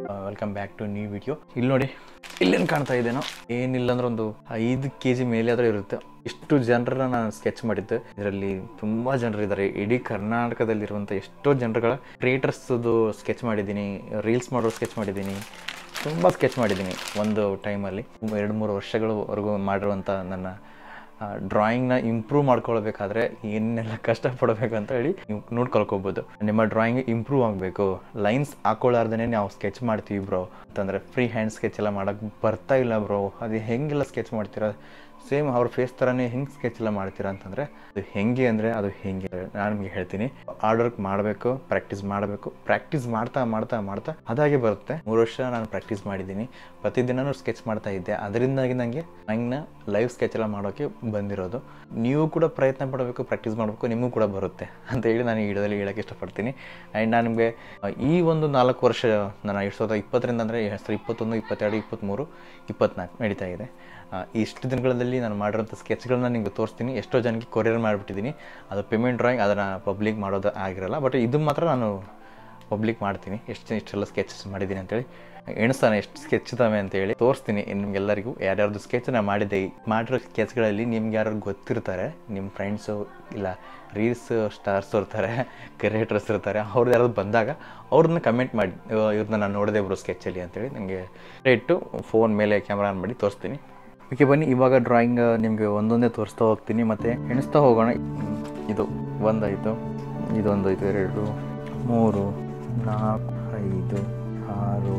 Welcome back to new video. ಇಲ್ಲಿ ನೋಡಿ, ಇಲ್ಲೇನು ಕಾಣ್ತಾ ಇದ್ದೇನೋ ಏನಿಲ್ಲ ಅಂದ್ರೆ ಒಂದು 5 kg ಮೇಲೆ ಆದರೂ ಇರುತ್ತೆ. ಇಷ್ಟು ಜನರನ್ನ ನಾನು ಸ್ಕೆಚ್ ಮಾಡಿದ್ದೆ. ಇದರಲ್ಲಿ ತುಂಬ ಜನರಿದ್ದಾರೆ. ಇಡೀ ಕರ್ನಾಟಕದಲ್ಲಿರುವಂಥ ಎಷ್ಟೋ ಜನರುಗಳ ಕ್ರಿಯೇಟರ್ಸ್ದು ಸ್ಕೆಚ್ ಮಾಡಿದ್ದೀನಿ, ರೀಲ್ಸ್ ಮಾಡೋರು ಸ್ಕೆಚ್ ಮಾಡಿದ್ದೀನಿ, ತುಂಬ ಸ್ಕೆಚ್ ಮಾಡಿದ್ದೀನಿ. ಒಂದು ಟೈಮಲ್ಲಿ 2-3 ವರ್ಷಗಳವರೆಗೂ ಮಾಡಿರುವಂಥ ನನ್ನ ಡ್ರಾಯಿಂಗ್ನ ಇಂಪ್ರೂವ್ ಮಾಡ್ಕೊಳ್ಬೇಕಾದ್ರೆ ಏನೆಲ್ಲ ಕಷ್ಟಪಡಬೇಕು ಅಂತ ಹೇಳಿ ನೀವು ನೋಡ್ಕೊಳ್ಕೋಬೋದು. ನಿಮ್ಮ ಡ್ರಾಯಿಂಗ್ ಇಂಪ್ರೂವ್ ಆಗಬೇಕು, ಲೈನ್ಸ್ ಹಾಕೊಳ್ಳಾರ್ದೇ ನಾವು ಸ್ಕೆಚ್ ಮಾಡ್ತೀವಿ ಬ್ರೋ ಅಂತಂದರೆ, ಫ್ರೀ ಹ್ಯಾಂಡ್ ಸ್ಕೆಚ್ ಎಲ್ಲ ಮಾಡೋಕ್ಕೆ ಬರ್ತಾ ಇಲ್ಲ ಬ್ರೋ, ಅದು ಹೆಂಗೆಲ್ಲ ಸ್ಕೆಚ್ ಮಾಡ್ತೀರಾ, ಸೇಮ್ ಅವ್ರ ಫೇಸ್ ಥರನೇ ಹೆಂಗೆ ಸ್ಕೆಚ್ ಎಲ್ಲ ಮಾಡ್ತೀರಾ ಅಂತಂದರೆ ಅದು ಹೆಂಗೆ ಅಂದರೆ ಅದು ಹೆಂಗೆ ನಾನು ನಿಮಗೆ ಹೇಳ್ತೀನಿ. ಹಾರ್ಡ್ ವರ್ಕ್ ಮಾಡಬೇಕು, ಪ್ರಾಕ್ಟೀಸ್ ಮಾಡ್ತಾ ಮಾಡ್ತಾ ಮಾಡ್ತಾ ಅದಾಗೆ ಬರುತ್ತೆ. 3 ವರ್ಷ ನಾನು ಪ್ರಾಕ್ಟೀಸ್ ಮಾಡಿದ್ದೀನಿ, ಪ್ರತಿದಿನವೂ ಸ್ಕೆಚ್ ಮಾಡ್ತಾ ಇದ್ದೆ. ಅದರಿಂದಾಗಿ ನನಗೆ ಡ್ರಾಯಿಂಗ್ನ ಲೈವ್ ಸ್ಕೆಚ್ ಎಲ್ಲ ಮಾಡೋಕ್ಕೆ ಬಂದಿರೋದು. ನೀವು ಕೂಡ ಪ್ರಯತ್ನ ಪಡಬೇಕು, ಪ್ರಾಕ್ಟೀಸ್ ಮಾಡಬೇಕು, ನಿಮಗೂ ಕೂಡ ಬರುತ್ತೆ ಅಂತ ಹೇಳಿ ನಾನು ಈ ವಿಡಿಯೋದಲ್ಲಿ ಹೇಳೋಕ್ಕೆ ಇಷ್ಟಪಡ್ತೀನಿ. ಆ್ಯಂಡ್ ನಾನು ನಿಮಗೆ ಈ ಒಂದು 4 ವರ್ಷ ನಾನು 2020ರಿಂದ ಅಂದರೆ 2021, 22, 23, 24 ನಡೀತಾ ಇದೆ. ಇಷ್ಟು ದಿನಗಳಲ್ಲಿ ನಾನು ಮಾಡಿರೋಂಥ ಸ್ಕೆಚ್ಗಳನ್ನ ನಿಮಗೆ ತೋರಿಸ್ತೀನಿ. ಎಷ್ಟೋ ಜನಕ್ಕೆ ಕೊರಿಯರ್ ಮಾಡಿಬಿಟ್ಟಿದ್ದೀನಿ. ಅದು ಪೇಮೆಂಟ್ ಡ್ರಾಯಿಂಗ್, ಅದನ್ನು ಪಬ್ಲಿಕ್ ಮಾಡೋದು ಆಗಿರಲ್ಲ. ಬಟ್ ಇದು ಮಾತ್ರ ನಾನು ಪಬ್ಲಿಕ್ ಮಾಡ್ತೀನಿ. ಇಷ್ಟೆಲ್ಲ ಸ್ಕೆಚಸ್ ಮಾಡಿದ್ದೀನಿ ಅಂತೇಳಿ ಎಣಿಸ್ತಾನೆ, ಎಷ್ಟು ಸ್ಕೆಚ್ ಇದ್ದಾವೆ ಅಂತೇಳಿ ತೋರಿಸ್ತೀನಿ ನಿಮ್ಗೆಲ್ಲರಿಗೂ. ಯಾರ್ಯಾರ್ದು ಸ್ಕೆಚ್ ನಾನು ಮಾಡಿರೋ ಸ್ಕೆಚ್ಗಳಲ್ಲಿ ನಿಮ್ಗೆ ಯಾರು ಗೊತ್ತಿರ್ತಾರೆ, ನಿಮ್ಮ ಫ್ರೆಂಡ್ಸು ಇಲ್ಲ ರೀಲ್ಸ್ ಸ್ಟಾರ್ಸ್ ಇರ್ತಾರೆ, ಕ್ರಿಯೇಟರ್ಸ್ ಇರ್ತಾರೆ, ಅವ್ರದ್ದು ಯಾರಾದ್ರು ಬಂದಾಗ ಅವ್ರನ್ನ ಕಮೆಂಟ್ ಮಾಡಿ, ಇವ್ರನ್ನ ನಾನು ನೋಡಿದೆ ಬರೋ ಸ್ಕೆಚಲ್ಲಿ ಅಂತೇಳಿ ನನಗೆ ಇಟ್ಟು ಫೋನ್ ಮೇಲೆ ಕ್ಯಾಮ್ರಾ ಆನ್ ಮಾಡಿ ತೋರಿಸ್ತೀನಿ. ಓಕೆ ಬನ್ನಿ, ಇವಾಗ ಡ್ರಾಯಿಂಗ್ ನಿಮಗೆ ಒಂದೊಂದೇ ತೋರಿಸ್ತಾ ಹೋಗ್ತೀನಿ ಮತ್ತು ಎಣಿಸ್ತಾ ಹೋಗೋಣ. ಇದು 1 ಆಯಿತು, ಇದೊಂದು 2, 3, 4, 5, 6,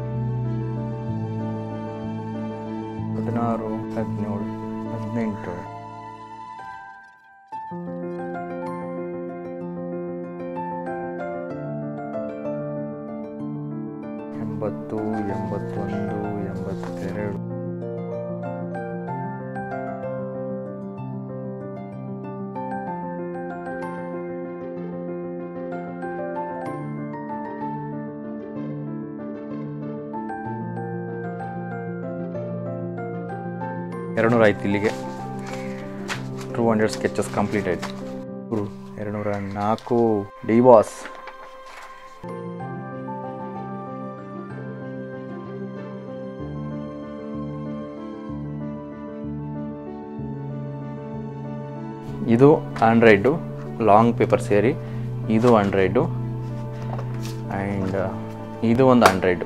16, 17, 18, 80, 81, 82, 200 ಆಯ್ತು. ಇಲ್ಲಿಗೆ 200 ಸ್ಕೆಚಸ್ ಕಂಪ್ಲೀಟ್ ಆಯಿತು. 204 ಡಿ ಬಾಸ್. ಇದು 100 ಲಾಂಗ್ ಪೇಪರ್ ಸೇರಿ, ಇದು 100 ಆ್ಯಂಡ್ ಇದು ಒಂದು 100,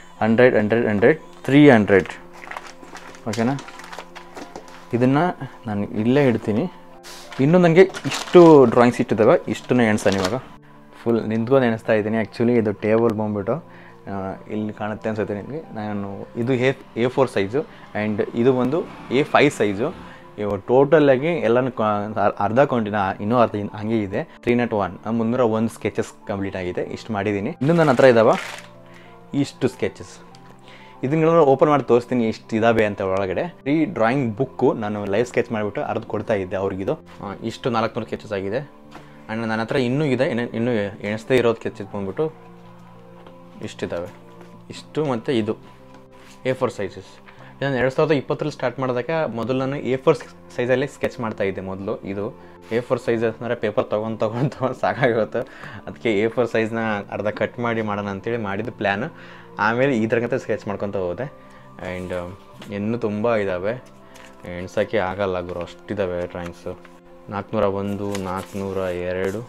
300. ಓಕೆನಾ? ಇದನ್ನು ನಾನು ಇಲ್ಲೇ ಇಡ್ತೀನಿ. ಇನ್ನೂ ನನಗೆ ಇಷ್ಟು ಡ್ರಾಯಿಂಗ್ಸ್ ಇಟ್ಟಿದ್ದಾವೆ, ಇಷ್ಟನ್ನು ಎಣಿಸ್ತಾನೆ ಇವಾಗ. ಫುಲ್ ನಿಂತ್ಕೊಂಡು ಎಣಿಸ್ತಾ ಇದ್ದೀನಿ. ಆ್ಯಕ್ಚುಲಿ ಇದು ಟೇಬಲ್ ಬಂದ್ಬಿಟ್ಟು ಇಲ್ಲಿ ಕಾಣುತ್ತೆ ಅನ್ಸುತ್ತೆ ನಿಮಗೆ. ನಾನು ಇದು A4 ಸೈಜು ಆ್ಯಂಡ್ ಇದು ಒಂದು A5 ಸೈಜು. ಇವಾಗ ಟೋಟಲಾಗಿ ಎಲ್ಲನೂ ಅರ್ಧ ಕೊಂಡಿನ, ಇನ್ನೂ ಅರ್ಧ ಹಂಗೆ ಇದೆ. 301 301 ಸ್ಕೆಚಸ್ ಕಂಪ್ಲೀಟ್ ಆಗಿದೆ. ಇಷ್ಟು ಮಾಡಿದ್ದೀನಿ. ಇನ್ನೂ ನನ್ನ ಹತ್ರ ಇದ್ದಾವೆ ಇಷ್ಟು ಸ್ಕೆಚಸ್. ಇದನ್ನೆಲ್ಲ ಓಪನ್ ಮಾಡಿ ತೋರಿಸ್ತೀನಿ ಎಷ್ಟು ಇದಾವೆ ಅಂತ ಒಳಗಡೆ. ಈ ಡ್ರಾಯಿಂಗ್ ಬುಕ್ಕು ನಾನು ಲೈವ್ ಸ್ಕೆಚ್ ಮಾಡಿಬಿಟ್ಟು ಅರ್ಧ ಕೊಡ್ತಾ ಇದ್ದೆ ಅವ್ರಿಗಿದು. ಇಷ್ಟು 400 ಸ್ಕೆಚಸ್ ಆಗಿದೆ. ಆ್ಯಂಡ್ ನನ್ನ ಹತ್ರ ಇನ್ನೂ ಇದೆ, ಇನ್ನೂ ಎಣಿಸ್ದೇ ಇರೋದು ಸ್ಕೆಚಸ್ ಬಂದ್ಬಿಟ್ಟು ಇಷ್ಟಿದ್ದಾವೆ. ಇಷ್ಟು ಮತ್ತು ಇದು A4 ಸೈಜಸ್. ನಾನು 2020ರಲ್ಲಿ ಸ್ಟಾರ್ಟ್ ಮಾಡಿದಾಗ ಮೊದಲು ನಾನು A4 ಸೈಜಲ್ಲಿ ಸ್ಕೆಚ್ ಮಾಡ್ತಾಯಿದ್ದೆ ಮೊದಲು. ಇದು A4 ಸೈಜ್ ಅಂದರೆ ಪೇಪರ್ ತೊಗೊಂಡು ಸಾಕಾಗಿರುತ್ತೆ. ಅದಕ್ಕೆ A4 ಸೈಜ್ನ ಅರ್ಧ ಕಟ್ ಮಾಡಿ ಮಾಡೋಣ ಅಂತೇಳಿ ಮಾಡಿದ್ದು ಪ್ಲ್ಯಾನು. ಆಮೇಲೆ ಇದರಂತೆ ಸ್ಕೆಚ್ ಮಾಡ್ಕೊತ ಹೋದೆ. ಆ್ಯಂಡ್ ಇನ್ನೂ ತುಂಬ ಇದ್ದಾವೆ, ಎಣ್ಸೋಕ್ಕೆ ಆಗಲ್ಲ ಗುರು, ಅಷ್ಟಿದ್ದಾವೆ ಡ್ರಾಯಿಂಗ್ಸು. 401, 402,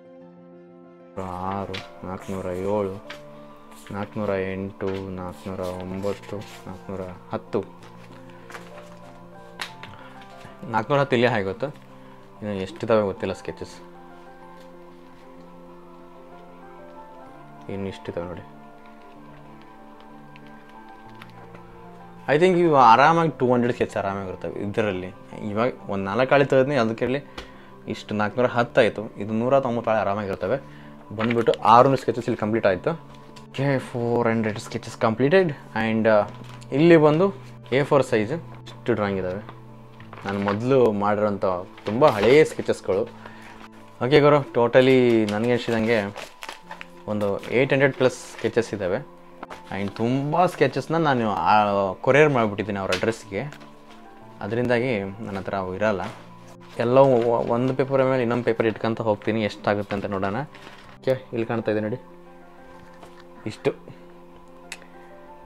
6, 407, 408, 409, 410. 410 ಇಲ್ಲೇ ಆಗುತ್ತೆ. ಇನ್ನು ಎಷ್ಟಿದ್ದಾವೆ ಗೊತ್ತಿಲ್ಲ ಸ್ಕೆಚಸ್. ಇನ್ನು ಇಷ್ಟಿದ್ದಾವೆ ನೋಡಿ. ಐ ಥಿಂಕ್ ಇವು ಆರಾಮಾಗಿ 200 ಸ್ಕೆಚ್ ಆರಾಮಾಗಿರ್ತವೆ ಇದರಲ್ಲಿ. ಇವಾಗ ಒಂದು 4 ಆಳಿ ತೆಗೆದ್ನಿ, ಅದಕ್ಕೆ ಇಷ್ಟು 410 ಆಯಿತು. ಇದು 190 ಆಳಿ ಆರಾಮಾಗಿರ್ತವೆ. ಬಂದುಬಿಟ್ಟು 600 ಸ್ಕೆಚಸ್ ಇಲ್ಲಿ ಕಂಪ್ಲೀಟ್ ಆಯಿತು. 400 ಸ್ಕೆಚಸ್ ಕಂಪ್ಲೀಟೆಡ್. ಆ್ಯಂಡ್ ಇಲ್ಲಿ ಬಂದು A4 ಸೈಜು ಇಷ್ಟು ಡ್ರಾಯಿಂಗ್ ಇದ್ದಾವೆ. ನಾನು ಮೊದಲು ಮಾಡಿರೋಂಥ ತುಂಬ ಹಳೆಯ ಸ್ಕೆಚಸ್ಗಳು. ಓಕೆ ಗುರು, ಟೋಟಲಿ ನನಗೆ ಎಷ್ಟಿದಂಗೆ ಒಂದು 800+ ಸ್ಕೆಚಸ್ ಇದ್ದಾವೆ. ಆ್ಯಂಡ್ ತುಂಬ ಸ್ಕೆಚಸ್ನ ನಾನು ಕೊರಿಯರ್ ಮಾಡಿಬಿಟ್ಟಿದ್ದೀನಿ ಅವ್ರ ಅಡ್ರೆಸ್ಗೆ. ಅದರಿಂದಾಗಿ ನನ್ನ ಹತ್ರ ಅವು ಇರೋಲ್ಲ. ಎಲ್ಲವೂ ಒಂದು ಪೇಪರ್ ಮೇಲೆ ಇನ್ನೊಂದು ಪೇಪರ್ ಇಟ್ಕೊತ ಹೋಗ್ತೀನಿ, ಎಷ್ಟಾಗುತ್ತೆ ಅಂತ ನೋಡೋಣ. ಓಕೆ, ಇಲ್ಲಿ ಕಾಣ್ತಾ ಇದೆ ನೋಡಿ, ಇಷ್ಟು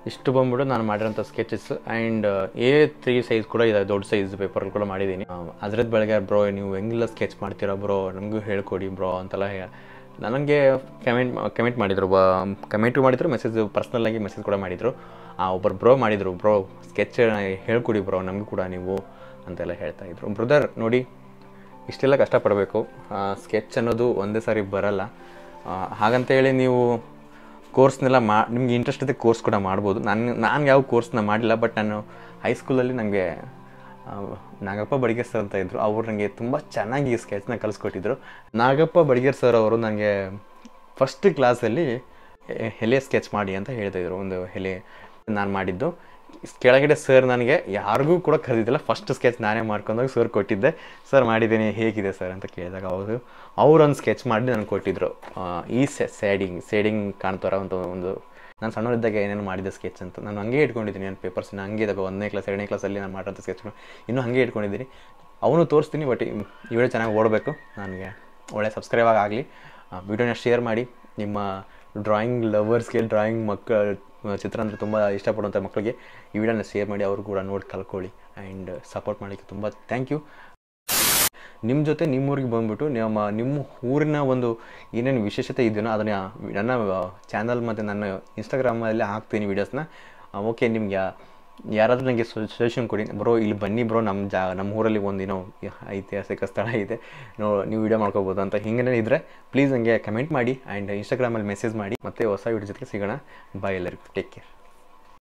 ಇಷ್ಟು ಬಂದ್ಬಿಟ್ಟು ನಾನು ಮಾಡಿರೋಂಥ ಸ್ಕೆಚಸ್ ಆ್ಯಂಡ್ A3 ಸೈಜ್ ಕೂಡ ಇದೆ, ದೊಡ್ಡ ಸೈಜ್ ಪೇಪರ್ ಕೂಡ ಮಾಡಿದ್ದೀನಿ. ಅದ್ರದ್ದು ಬೆಳಗ್ಗೆ ಬ್ರೋ ನೀವು ಹೆಂಗೆಲ್ಲ ಸ್ಕೆಚ್ ಮಾಡ್ತೀರಾ ಬ್ರೋ, ನಮಗೂ ಹೇಳ್ಕೊಡಿ ಬ್ರೋ ಅಂತೆಲ್ಲ ನನಗೆ ಕಮೆಂಟ್ ಮಾಡಿದರು, ಕಮೆಂಟು ಮಾಡಿದರು, ಪರ್ಸ್ನಲ್ಲಾಗಿ ಮೆಸೇಜ್ ಕೂಡ ಮಾಡಿದರು. ಒಬ್ಬರು ಬ್ರೋ ಮಾಡಿದರು, ಬ್ರೋ ಸ್ಕೆಚ್ ಹೇಳ್ಕೊಡಿ ಬ್ರೋ ನಮಗೂ ಕೂಡ ನೀವು ಅಂತೆಲ್ಲ ಹೇಳ್ತಾಯಿದ್ರು. ಬ್ರದರ್ ನೋಡಿ, ಇಷ್ಟೆಲ್ಲ ಕಷ್ಟಪಡಬೇಕು. ಸ್ಕೆಚ್ ಅನ್ನೋದು ಒಂದೇ ಸಾರಿ ಬರಲ್ಲ. ಹಾಗಂತೇಳಿ ನೀವು ಕೋರ್ಸ್ನೆಲ್ಲ ನಿಮ್ಗೆ ಇಂಟ್ರೆಸ್ಟ್ ಇದೆ ಕೋರ್ಸ್ ಕೂಡ ಮಾಡ್ಬೋದು. ನಾನು ಯಾವ ಕೋರ್ಸ್ನ ಮಾಡಿಲ್ಲ, ಬಟ್ ನಾನು ಹೈಸ್ಕೂಲಲ್ಲಿ ನನಗೆ ನಾಗಪ್ಪ ಬಡಿಗೇರ್ ಸರ್ ಅಂತ ಇದ್ದರು. ಅವರು ನನಗೆ ತುಂಬ ಚೆನ್ನಾಗಿ ಸ್ಕೆಚ್ನ ಕಲಿಸ್ಕೊಟ್ಟಿದ್ರು. ನಾಗಪ್ಪ ಬಡಿಗೇರ್ ಸರ್ ಅವರು ನನಗೆ ಫಸ್ಟ್ ಕ್ಲಾಸಲ್ಲಿ ಎಲೆ ಸ್ಕೆಚ್ ಮಾಡಿ ಅಂತ ಹೇಳ್ತಾಯಿದ್ರು. ಒಂದು ಎಲೆ ನಾನು ಮಾಡಿದ್ದು, ಕೆಳಗಡೆ ಸರ್ ನನಗೆ ಯಾರಿಗೂ ಕೂಡ ಕರೆದಿದ್ದಿಲ್ಲ, ಫಸ್ಟ್ ಸ್ಕೆಚ್ ನಾನೇ ಮಾಡ್ಕೊಂಡಾಗ ಸರ್ ಕೊಟ್ಟಿದ್ದೆ. ಸರ್ ಮಾಡಿದ್ದೀನಿ ಹೇಗಿದೆ ಸರ್ ಅಂತ ಕೇಳಿದಾಗ ಅವರೊಂದು ಸ್ಕೆಚ್ ಮಾಡಿ ನನಗೆ ಕೊಟ್ಟಿದ್ದರು. ಈ ಸೇಡಿಂಗ್ ಕಾಣ್ತಾರ ಒಂದು ನಾನು ಸಣ್ಣವರಿದ್ದಾಗ ಏನೇನು ಮಾಡಿದ್ದೆ ಸ್ಕೆಚ್ ಅಂತ ನಾನು ಹಂಗೆ ಇಟ್ಕೊಂಡಿದ್ದೀನಿ. ನನ್ನ ಪೇಪರ್ಸ್ನ ಹಂಗೆ ಇದ್ದಾವೆ. 1ನೇ ಕ್ಲಾಸ್ 2ನೇ ಕ್ಲಾಸಲ್ಲಿ ನಾನು ಮಾಡೋಂಥ ಸ್ಕೆಚ್ಗಳು ಇನ್ನೂ ಹಾಗೆ ಇಟ್ಕೊಂಡಿದ್ದೀನಿ. ಅವನು ತೋರಿಸ್ತೀನಿ. ಬಟ್ ಈ ವಿಡಿಯೋ ಚೆನ್ನಾಗಿ ಓಡಬೇಕು, ನನಗೆ ಒಳ್ಳೆ ಸಬ್ಸ್ಕ್ರೈಬ್ ಆಗಲಿ. ವಿಡಿಯೋನ ಶೇರ್ ಮಾಡಿ. ನಿಮ್ಮ ಡ್ರಾಯಿಂಗ್ ಲವರ್ಸ್ಗೆ, ಚಿತ್ರ ಅಂದರೆ ತುಂಬ ಇಷ್ಟಪಡುವಂಥ ಮಕ್ಕಳಿಗೆ ಈ ವಿಡಿಯೋನ ಶೇರ್ ಮಾಡಿ, ಅವರು ಕೂಡ ನೋಡಿ ಕಲ್ತ್ಕೊಳ್ಳಿ. ಆ್ಯಂಡ್ ಸಪೋರ್ಟ್ ಮಾಡೋಕ್ಕೆ ತುಂಬ ಥ್ಯಾಂಕ್ ಯು. ನಿಮ್ಮ ಜೊತೆ ನಿಮ್ಮೂರಿಗೆ ಬಂದುಬಿಟ್ಟು ನಿಮ್ಮ ಊರಿನ ಒಂದು ಏನೇನು ವಿಶೇಷತೆ ಇದೆಯೋ ಅದನ್ನು ನನ್ನ ಚಾನಲ್ ಮತ್ತು ನನ್ನ ಇನ್ಸ್ಟಾಗ್ರಾಮಲ್ಲಿ ಹಾಕ್ತೀನಿ ವೀಡಿಯೋಸ್ನ. ಓಕೆ, ನಿಮ್ಗೆ ಯಾರಾದರೂ ನನಗೆ ಸಜೆಷನ್ ಕೊಡಿ, ಬ್ರೋ ಇಲ್ಲಿ ಬನ್ನಿ ಬ್ರೋ, ನಮ್ಮ ಊರಲ್ಲಿ ಒಂದೇನೋ ಐತಿಹಾಸಿಕ ಸ್ಥಳ ಇದೆ, ನೀವು ವೀಡಿಯೋ ಮಾಡ್ಕೋಬೋದು ಅಂತ ಹಿಂಗೇನೇ ಇದ್ದರೆ ಪ್ಲೀಸ್ ನನಗೆ ಕಮೆಂಟ್ ಮಾಡಿ ಆ್ಯಂಡ್ ಇನ್ಸ್ಟಾಗ್ರಾಮಲ್ಲಿ ಮೆಸೇಜ್ ಮಾಡಿ. ಮತ್ತೆ ಹೊಸ ವೀಡಿಯೋ ಜೊತೆಗೆ ಸಿಗೋಣ. ಬಾಯ್ ಎಲ್ಲರಿಗೂ, ಟೇಕ್ ಕೇರ್.